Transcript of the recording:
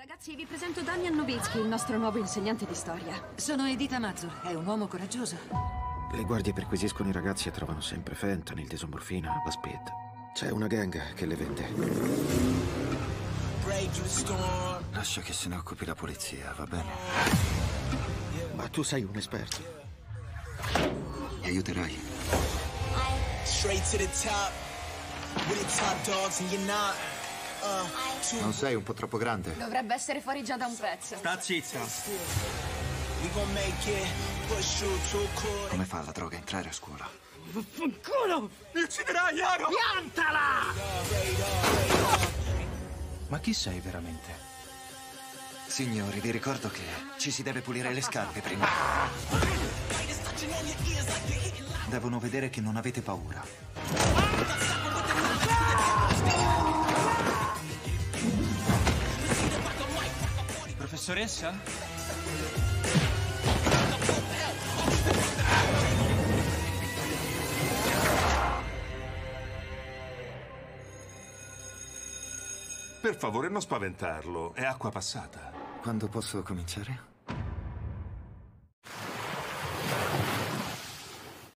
Ragazzi, vi presento Damian Novitsky, il nostro nuovo insegnante di storia. Sono Edita Mazzur, è un uomo coraggioso. Le guardie perquisiscono i ragazzi e trovano sempre fentanyl, desomorfina, la speed. C'è una gang che le vende. Lascia che se ne occupi la polizia, va bene? Ma tu sei un esperto. Mi aiuterai? Non sei un po' troppo grande? Dovrebbe essere fuori già da un pezzo. Sta zitta. Come fa la droga a entrare a scuola? Vaffanculo! Mi ucciderai, Aro! Piantala! Ma chi sei veramente? Signori, vi ricordo che ci si deve pulire le scarpe prima. Devono vedere che non avete paura. Professoressa? Per favore, non spaventarlo. È acqua passata. Quando posso cominciare?